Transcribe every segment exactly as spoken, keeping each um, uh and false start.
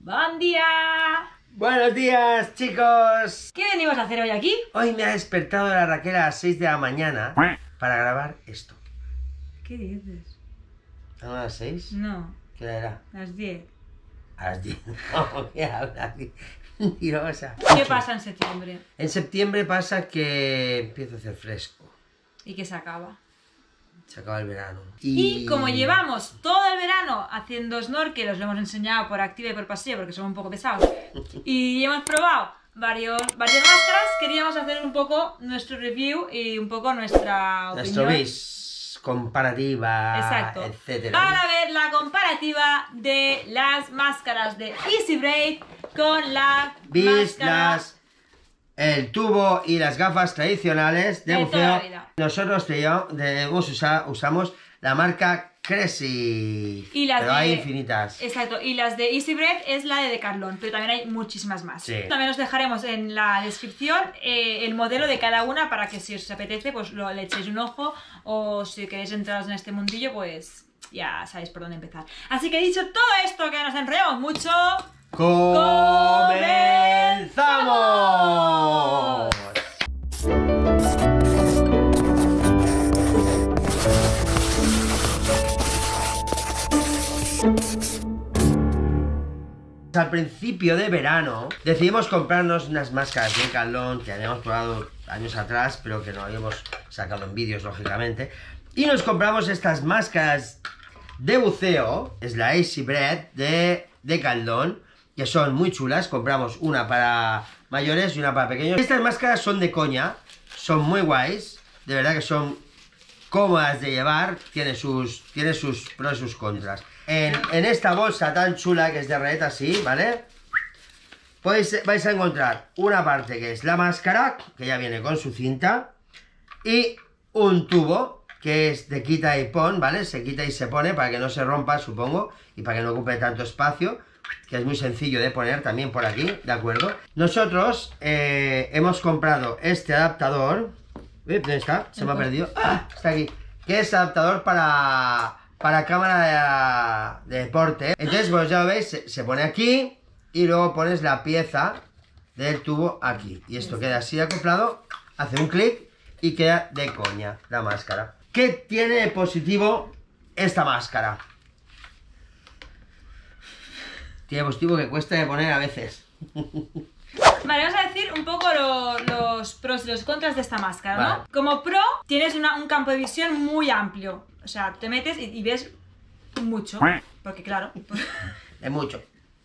¡Buen día! Buenos días, chicos. ¿Qué venimos a hacer hoy aquí? Hoy me ha despertado la Raquel a las seis de la mañana para grabar esto. ¿Qué dices? ¿No a las seis? No, ¿Qué hora era? las diez. A las diez. No, ¿qué hablas? Mentirosa. ¿Qué pasa en septiembre? En septiembre pasa que empieza a hacer fresco. ¿Y qué se acaba? Se acaba el verano. Y... y como llevamos todo el verano haciendo snorkel, os lo hemos enseñado por activa y por pasiva porque somos un poco pesados, y hemos probado varios, varias máscaras, queríamos hacer un poco nuestro review y un poco nuestra opinión. Nuestro bis, comparativa, exacto, etcétera. Para ver la comparativa de las máscaras de Easy Braid con la bis, máscara... las... el tubo y las gafas tradicionales de, de buceo. toda la vida. Nosotros debemos usar, usamos la marca Cresci. Y las pero de... hay infinitas. Exacto, y las de Easy Braid es la de Decathlon, pero también hay muchísimas más. Sí. También os dejaremos en la descripción eh, el modelo de cada una para que si os apetece pues lo, le echéis un ojo, o si queréis entraros en este mundillo pues ya sabéis por dónde empezar. Así que dicho todo esto, que nos enredamos mucho... ¡Comenzamos! Al principio de verano decidimos comprarnos unas máscaras de Decathlon que habíamos probado años atrás, pero que no habíamos sacado en vídeos, lógicamente. Y nos compramos estas máscaras de buceo, es la Easy Braid de Decathlon, que son muy chulas. Compramos una para mayores y una para pequeños. Estas máscaras son de coña, son muy guays, de verdad que son cómodas de llevar, tiene sus, tiene sus pros y sus contras. En, en esta bolsa tan chula que es de red así, ¿vale? Pues vais a encontrar una parte que es la máscara, que ya viene con su cinta, y un tubo que es de quita y pon, ¿vale? Se quita y se pone para que no se rompa, supongo, y para que no ocupe tanto espacio, que es muy sencillo de poner también por aquí, ¿de acuerdo? Nosotros eh, hemos comprado este adaptador. Uy, ¿dónde está? Se me ha perdido. ¡Ah! Está aquí. Que es adaptador para, para cámara de, de deporte. Entonces, pues ya lo veis, se, se pone aquí y luego pones la pieza del tubo aquí. Y esto queda así acoplado, hace un clic y queda de coña la máscara. ¿Qué tiene de positivo esta máscara? Tiene positivo que cuesta de poner a veces. Vale, vamos a decir un poco lo, los pros y los contras de esta máscara, ¿no? Vale. Como pro, tienes una, un campo de visión muy amplio. O sea, te metes y, y ves mucho. Porque claro... Es mucho.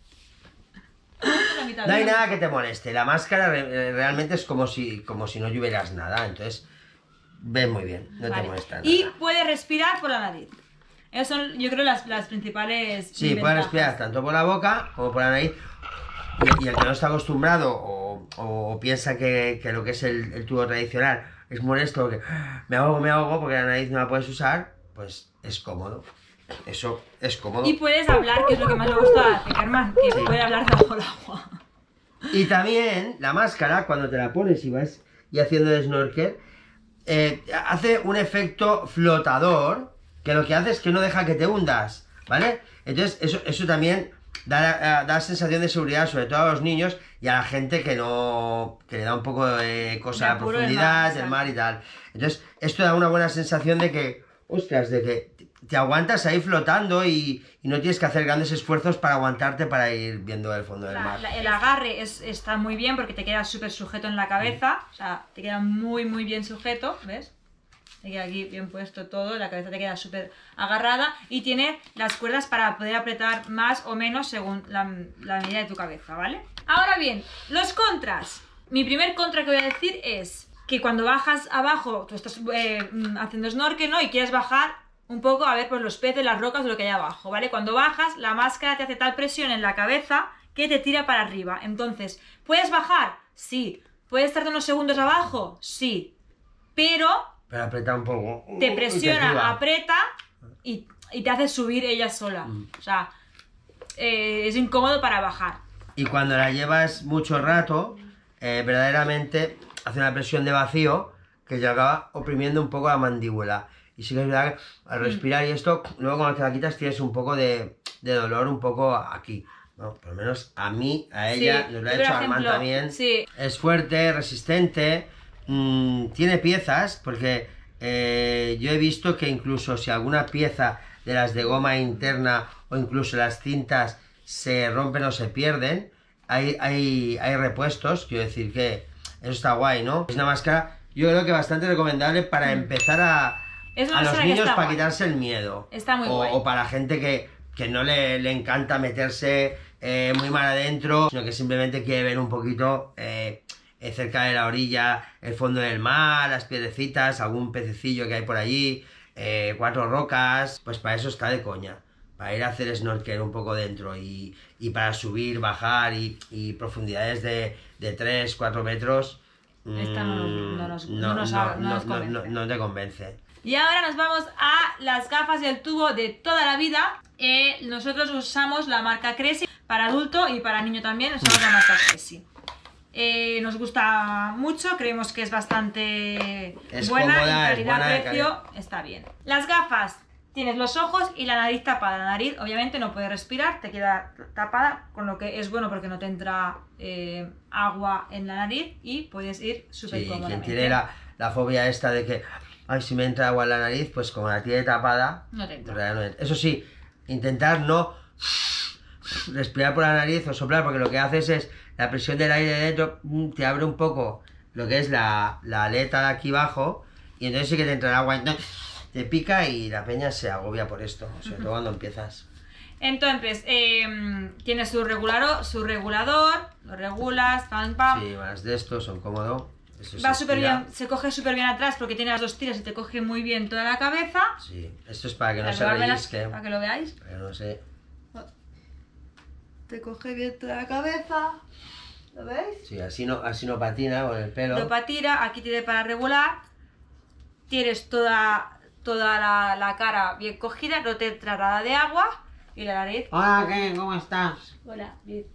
No hay nada que te moleste. La máscara re realmente es como si, como si no lluvieras nada. Entonces, ves muy bien. No vale. te molesta nada. Y puedes respirar por la nariz. Esas son, yo creo, las, las principales... Sí, puedes respirar tanto por la boca como por la nariz. Y, y el que no está acostumbrado o, o piensa que, que lo que es el, el tubo tradicional es molesto, porque me ahogo, me ahogo, porque la nariz no la puedes usar, pues es cómodo. Eso es cómodo. Y puedes hablar, que es lo que más le gusta a Carmen, que sí. puede hablar bajo el agua. Y también la máscara, cuando te la pones y vas y haciendo el snorkel, eh, hace un efecto flotador, que lo que hace es que no deja que te hundas, ¿vale? Entonces eso, eso también da, da sensación de seguridad, sobre todo a los niños y a la gente que no, que le da un poco de cosa a la profundidad del mar y tal. Entonces esto da una buena sensación de que, ostras, de que te aguantas ahí flotando y, y no tienes que hacer grandes esfuerzos para aguantarte para ir viendo el fondo del mar. La, el agarre es, está muy bien porque te queda súper sujeto en la cabeza, o sea, te queda muy muy bien sujeto, ¿ves? Te queda aquí bien puesto todo, la cabeza te queda súper agarrada y tiene las cuerdas para poder apretar más o menos según la, la medida de tu cabeza, ¿vale? Ahora bien, los contras. Mi primer contra que voy a decir es que cuando bajas abajo, tú estás eh, haciendo snorkel, ¿no? Y quieres bajar un poco a ver pues los peces, las rocas, lo que hay abajo, ¿vale? Cuando bajas, la máscara te hace tal presión en la cabeza que te tira para arriba. Entonces, ¿puedes bajar? Sí. ¿Puedes estar unos segundos abajo? Sí. Pero... Pero aprieta un poco. Te presiona, te aprieta y, y te hace subir ella sola. Mm. O sea, eh, es incómodo para bajar. Y cuando la llevas mucho rato, eh, verdaderamente hace una presión de vacío que te acaba oprimiendo un poco la mandíbula. Y sí que es verdad que al respirar y esto, luego cuando te la quitas tienes un poco de, de dolor, un poco aquí. Bueno, por lo menos a mí, a ella, Sí, nos lo ha yo, por hecho Armand ejemplo, también. sí. Es fuerte, resistente, mmm, tiene piezas, porque eh, yo he visto que incluso si alguna pieza de las de goma interna o incluso las cintas se rompen o se pierden, hay, hay, hay repuestos, quiero decir que eso está guay, ¿no? Es una máscara, yo creo que bastante recomendable para mm. empezar a, es una a los niños para guay. quitarse el miedo. Está muy o, guay. O para gente que, que no le, le encanta meterse eh, muy mal adentro, sino que simplemente quiere ver un poquito eh, cerca de la orilla el fondo del mar, las piedrecitas, algún pececillo que hay por allí, eh, cuatro rocas, pues para eso está de coña. Para ir a hacer snorkel un poco dentro y, y para subir, bajar y, y profundidades de, de tres, cuatro metros. Esta no, no, nos, no, no, nos, no, no, nos no, no, no te convence. Y ahora nos vamos a las gafas y el tubo de toda la vida. Eh, nosotros usamos la marca Cressi para adulto y para niño también usamos la marca Cressi. Eh, nos gusta mucho, creemos que es bastante es buena, cómoda, en calidad-precio calidad. Está bien. Las gafas, tienes los ojos y la nariz tapada. La nariz obviamente no puedes respirar, te queda tapada, con lo que es bueno porque no te entra eh, agua en la nariz y puedes ir súper sí, cómodamente. Quien tiene la, la fobia esta de que, ay, si me entra agua en la nariz, pues como la tiene tapada, no te entra. No entra. Eso sí, intentar no respirar por la nariz o soplar, porque lo que haces es la presión del aire de dentro te abre un poco lo que es la, la aleta de aquí abajo y entonces sí que te entra el agua, te pica y la peña se agobia por esto, sobre todo cuando empiezas. Entonces, eh, tienes su regulador, su regulador, lo regulas, pam, pam. Sí, más de estos son cómodos. Va súper bien, se coge súper bien atrás porque tiene las dos tiras y te coge muy bien toda la cabeza. Sí, esto es para que no para se rellisque. Para que lo veáis. Para que no se... Te coge bien toda la cabeza. ¿Lo veis? Sí, así no, así no patina con el pelo. No patina, aquí tiene para regular. Tienes toda, toda la, la cara bien cogida, no te entra nada de agua. Y la nariz. Hola, ¿qué? ¿Cómo estás? Hola, bien.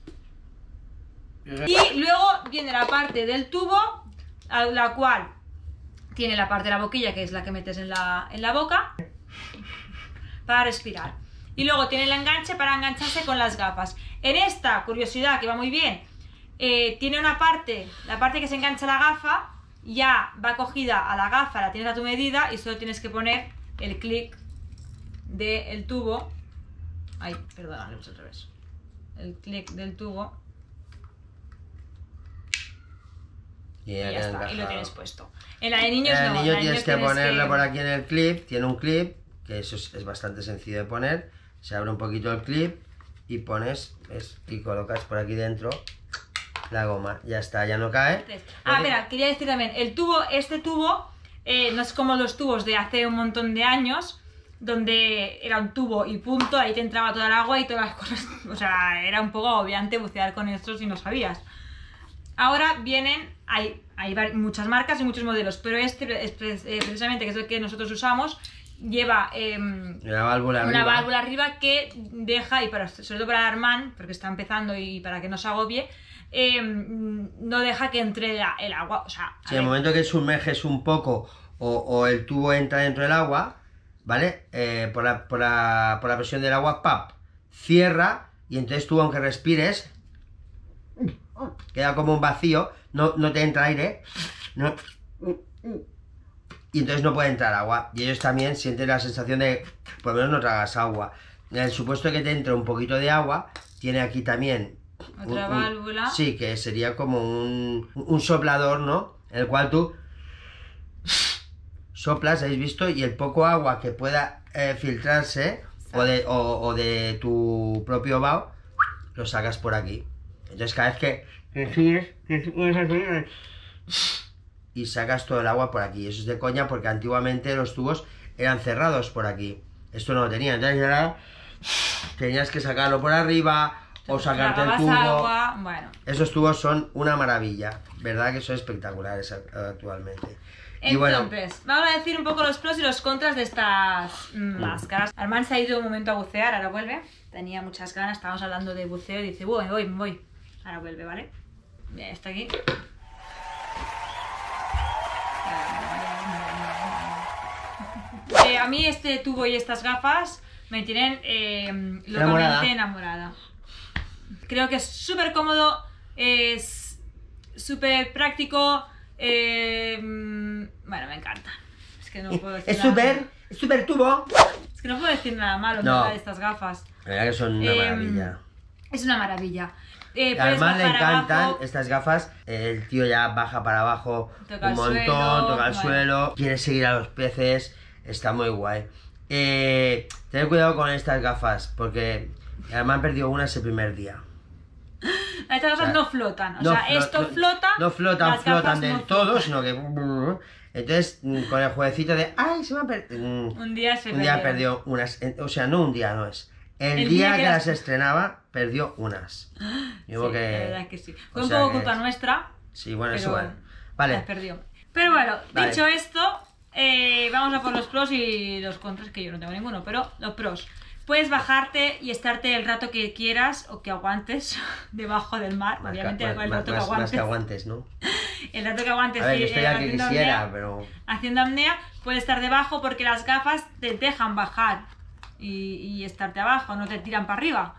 Y luego viene la parte del tubo, a la cual tiene la parte de la boquilla, que es la que metes en la, en la boca, para respirar. Y luego tiene el enganche para engancharse con las gafas. En esta, curiosidad, que va muy bien, eh, tiene una parte, la parte que se engancha a la gafa, ya va cogida a la gafa, la tienes a tu medida y solo tienes que poner el clic del tubo. Ay, perdón, lo he hecho al revés. El clic del tubo. Y, y ya está, encajado. y lo tienes puesto. En la de niños en el no. niño la de tienes niños que tienes ponerlo que... por aquí en el clip, tiene un clip, que eso es, es bastante sencillo de poner. Se abre un poquito el clip y pones, ¿ves? Y colocas por aquí dentro la goma. Ya está, ya no cae. Entonces, ah, espera, quería decir también, el tubo, este tubo, eh, no es como los tubos de hace un montón de años, donde era un tubo y punto, ahí te entraba toda el agua y todas las cosas, o sea, era un poco obviante bucear con estos si no sabías. Ahora vienen, hay, hay muchas marcas y muchos modelos, pero este es precisamente, que es el que nosotros usamos, lleva eh, una válvula una arriba. válvula arriba que deja, y para, sobre todo para Armand, porque está empezando y para que no se agobie, eh, no deja que entre la, el agua, o sea... Si en el momento que sumerges un poco o, o el tubo entra dentro del agua, ¿vale? Eh, por, la, por, la, por la presión del agua, ¡pap! Cierra y entonces tú, aunque respires, queda como un vacío, no, no te entra aire, no, y entonces no puede entrar agua. Y ellos también sienten la sensación de, por lo menos no tragas agua. En el supuesto que te entre un poquito de agua, tiene aquí también otra un, un, válvula. Sí, que sería como un, un soplador, ¿no? En el cual tú soplas, ¿habéis visto? Y el poco agua que pueda eh, filtrarse o de, o, o de tu propio vaho, lo sacas por aquí. Entonces cada vez que y sacas todo el agua por aquí. Eso es de coña porque antiguamente los tubos eran cerrados por aquí. Esto no lo tenía. Entonces ya tenías que sacarlo por arriba o sacarte el tubo. Agua. Bueno. Esos tubos son una maravilla. ¿Verdad que son espectaculares actualmente? Entonces, y bueno, vamos a decir un poco los pros y los contras de estas máscaras. Armand se ha ido un momento a bucear, ahora vuelve. Tenía muchas ganas, estábamos hablando de buceo y dice, voy, voy, voy. Ahora vuelve, ¿vale? Bien, está aquí. Eh, a mí este tubo y estas gafas me tienen eh, locamente enamorada. Creo que es súper cómodo, es súper práctico, eh, bueno, me encanta. Es que no puedo decir Es nada súper, malo. es súper tubo. Es que no puedo decir nada malo No. de estas gafas. La verdad que son una Eh, maravilla. Es una maravilla. Eh, puedes Además le bajar encantan abajo. estas gafas. El tío ya baja para abajo Toca un el montón, suelo, toca el bueno. suelo, quiere seguir a los peces, está muy guay. Eh, ten cuidado con estas gafas, porque además han perdido unas el primer día. Estas gafas o sea, no flotan, o no sea, flo- esto no- flota. No flotan, las flotan gafas del no todo, flotan. sino que... Entonces, mm, con el jueguecito de... ¡Ay, se me ha perdido! Un día se Un día perdieron. perdió unas... O sea, no un día, no es. El, El día, día que, que las las- estrenaba, perdió unas. Digo Sí, que... la verdad es que sí. Fue o un sea poco que culpa es- nuestra, Sí, bueno, pero eso bueno. las Vale, perdió. Pero bueno, Vale. dicho esto, eh, vamos a por los pros y los contras, que yo no tengo ninguno, pero los pros. Puedes bajarte y estarte el rato que quieras o que aguantes debajo del mar. más, Obviamente ca- el más, rato más, que más aguantes. que aguantes, ¿no? El rato que aguantes A ver, y, yo estoy eh, aquí que haciendo quisiera, apnea, pero... haciendo apnea, puedes estar debajo porque las gafas te dejan bajar y, y estarte abajo, no te tiran para arriba.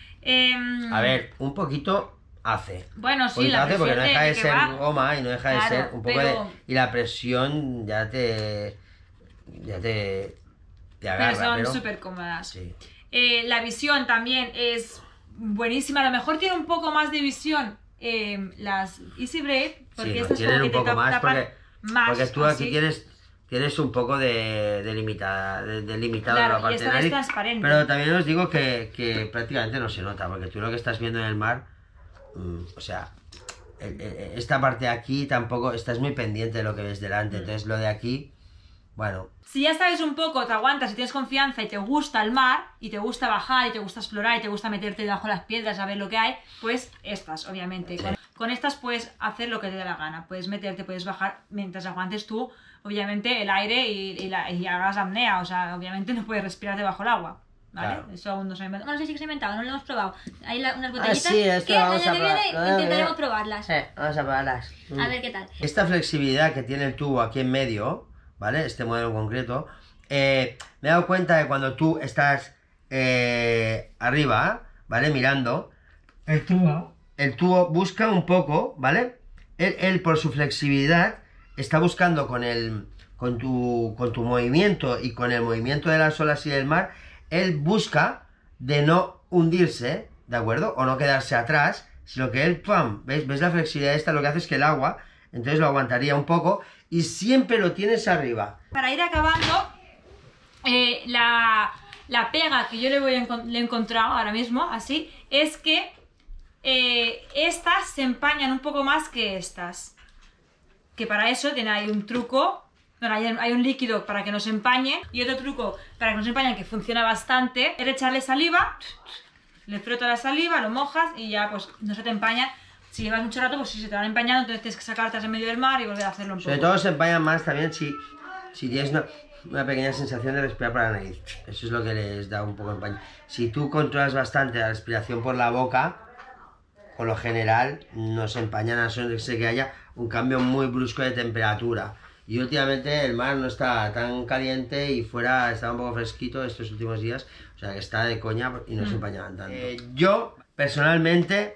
Em, A ver, un poquito hace. Bueno, sí, Poquito la hace porque no presión deja de de que ser va. goma y no deja de Claro, ser un poco pero- de... Y la presión ya te... Ya te... Te agarra, Pero son pero... súper cómodas. Sí. Eh, la visión también es buenísima. A lo mejor tiene un poco más de visión eh, las Easy Brave, porque Sí, estas tienen como un que te poco más tapan porque, más, porque tú aquí así. tienes tienes un poco de, de, limita, de, de limitado Claro, en la y parte esta de la es nariz, transparente. pero también os digo que, que prácticamente no se nota, porque tú lo que estás viendo en el mar, mm, o sea, el- el- esta parte de aquí tampoco, estás muy pendiente de lo que ves delante, Mm. entonces lo de aquí, bueno, Si ya sabes un poco, te aguantas y tienes confianza y te gusta el mar, y te gusta bajar, y te gusta explorar, y te gusta meterte debajo de las piedras a ver lo que hay, pues estas, obviamente. Con, con estas puedes hacer lo que te dé la gana. Puedes meterte, puedes bajar mientras aguantes tú, obviamente, el aire y, y, la, y hagas apnea. O sea, obviamente no puedes respirar debajo del agua. ¿Vale? Claro. Eso aún no se ha inventado. Bueno, no sé si se ha inventado, no lo hemos probado. Hay la- unas botellitas sí, esto que lo el vamos año a que viene probar. Ah, intentaremos eh. probarlas. eh, vamos a probarlas. A ver qué tal. Esta flexibilidad que tiene el tubo aquí en medio, ¿vale? Este modelo en concreto, eh, me he dado cuenta de cuando tú estás eh, arriba, ¿vale? Mirando, el tubo, el tubo busca un poco, ¿vale? Él, él por su flexibilidad está buscando con el, con tu, con tu movimiento y con el movimiento de las olas y del mar, él busca de no hundirse, ¿de acuerdo? O no quedarse atrás, sino que él, ¡pam! ¿Ves? ¿Ves la flexibilidad esta? Lo que hace es que el agua, entonces lo aguantaría un poco y siempre lo tienes arriba. Para ir acabando, eh, la, la pega que yo le, voy a encon- le he encontrado ahora mismo, así, es que eh, estas se empañan un poco más que estas. Que para eso tiene ahí un truco, bueno, hay, hay un líquido para que no se empañe, y otro truco para que no se empañen que funciona bastante, es echarle saliva, le frotas la saliva, lo mojas y ya pues no se te empaña. Si llevas mucho rato, pues si se te van empañando, entonces tienes que sacártelas en medio del mar y volver a hacerlo un poco. Sobre todo se empañan más también si, si tienes una, una pequeña sensación de respirar por la nariz. Eso es lo que les da un poco de empaño. Si tú controlas bastante la respiración por la boca, por lo general no se empañan, a no ser que haya un cambio muy brusco de temperatura. Y últimamente el mar no está tan caliente y fuera está un poco fresquito estos últimos días, o sea que está de coña y no se empañaban tanto. Eh, yo, personalmente,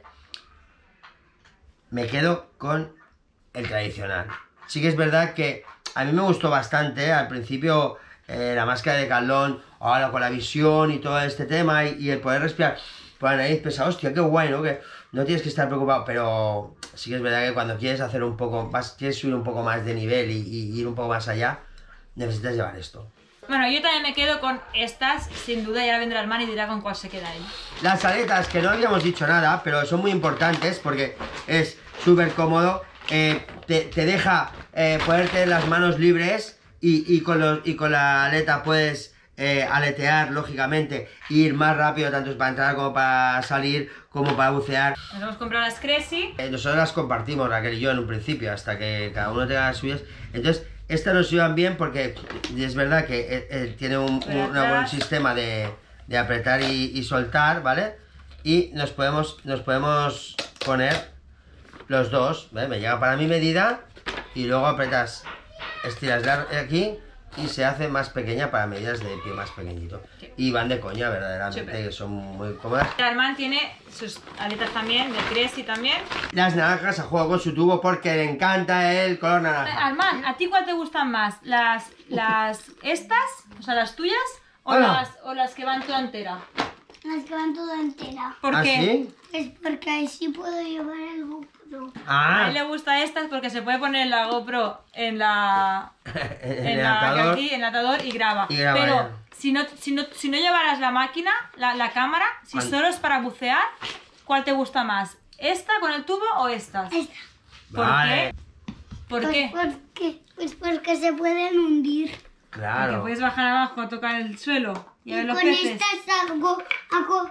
me quedo con el tradicional. Sí que es verdad que a mí me gustó bastante, al principio eh, la máscara de Decathlon, ahora con la visión y todo este tema y, y el poder respirar por la nariz, pensaba, hostia, qué guay, ¿no? Que no tienes que estar preocupado, pero sí que es verdad que cuando quieres hacer un poco, vas, quieres subir un poco más de nivel y, y ir un poco más allá, necesitas llevar esto. Bueno, yo también me quedo con estas, sin duda ya vendrá el man y dirá con cuál se queda él. Las aletas, que no habíamos dicho nada, pero son muy importantes porque es súper cómodo, eh, te, te deja eh, poder tener las manos libres y, y, con los, y con la aleta puedes eh, aletear, lógicamente, e ir más rápido, tanto para entrar como para salir, como para bucear. Nos hemos comprado las Crazy. Eh, nosotros las compartimos, Raquel y yo, en un principio, hasta que cada uno tenga las suyas. Entonces, estas nos iban bien porque es verdad que eh, eh, tiene un, un una buen sistema de, de apretar y, y soltar, ¿vale? Y nos podemos, nos podemos poner los dos, ¿vale? Me llega para mi medida y luego apretas, estiras de aquí, y se hace más pequeña para medidas de pie más pequeñito. Sí. Y van de coña, verdaderamente, Super. Que son muy cómodas. Armand tiene sus aletas también, de Cresci también. Las naranjas a juego con su tubo porque le encanta el color naranja. Armand, ¿a ti cuál te gustan más? ¿Las, las estas, o sea, las tuyas, o, las, o las que van toda entera? Las que van toda entera. ¿Por ¿Ah, qué? ¿sí? Es porque así puedo llevar el GoPro. Ah. A él le gustan estas porque se puede poner la GoPro en la... en, en el la, atador. Aquí, en el atador y graba. Y graba Pero ya. si no, si, no, si no llevaras la máquina, la, la cámara, si ¿Cuál? solo es para bucear, ¿cuál te gusta más? ¿Esta con el tubo o estas? Esta. ¿Por Vale. qué? ¿Por Pues qué? porque, pues porque se pueden hundir. Porque Claro. puedes bajar abajo a tocar el suelo y Y a ver los con peces. estas hago, hago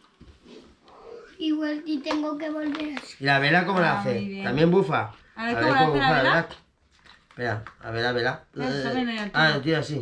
igual y tengo que volver así. ¿Y la vela cómo la Ah, hace? muy bien. ¿También bufa? A ver, ¿cómo la hace la vela? Espera, a ver, a ver. Eso viene del Ah, tubo. tira así.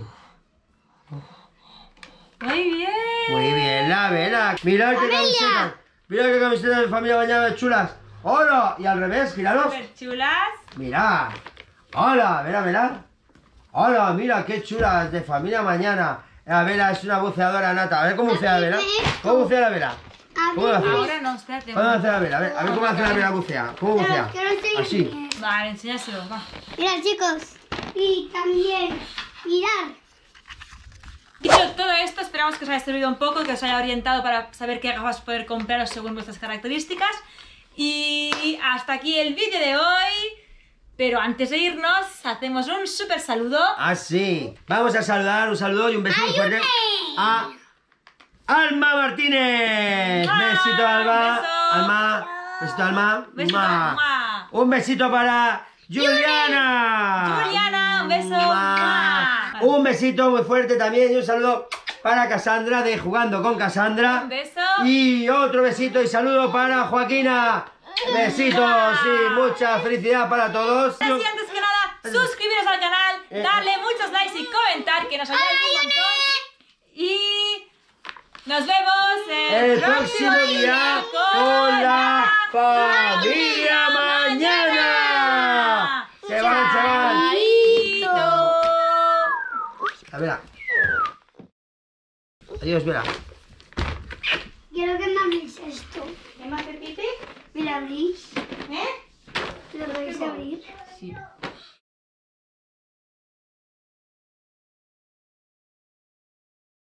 Muy bien. Muy bien, la vela. Mirad qué ¡Familia! camiseta. Mira qué camiseta de familia bañada chulas. ¡Hola! Y al revés, giraros. Súper chulas. Mirad. ¡Hola! Mira, mirad. ¡Hola! Mira qué chulas de familia mañana. La vela es una buceadora nata. A ver cómo bucea la vela. ¿Cómo bucea la vela? ¿Cómo la hace? Ahora no, espérate. ¿Cómo hace la vela? A ver, a ver cómo hace la vela bucea. ¿Cómo bucea? Pero quiero seguir Así. bien. Vale, enséñaselo, va. Mira, chicos. Y también, mirar. Dicho todo esto, esperamos que os haya servido un poco, que os haya orientado para saber qué gafas poder compraros según vuestras características. Y hasta aquí el vídeo de hoy. Pero antes de irnos, hacemos un súper saludo. Ah, sí. Vamos a saludar, un saludo y un besito muy fuerte a Alma Martínez. ¡Mua! Besito, Alma. Beso. Alma. Besito, Alma. Besito, ¡Mua! ¡mua! Un besito para Juliana. Juliana, un beso. ¡Mua! ¡mua! Un besito muy fuerte también y un saludo para Cassandra de Jugando con Cassandra. Un beso. Y otro besito y saludo para Joaquina. Besitos y mucha felicidad para todos. Y antes que nada, suscribiros al canal, darle muchos likes y comentar, que nos ayuda un montón. Y nos vemos en El próximo día con la familia mañana. Se van, se van. Chaito. A ver. Adiós, Vera. Quiero que me abréis esto. ¿Qué más, Pepite? ¿Me lo abrís? ¿Eh? ¿Me lo vais a abrir? Sí.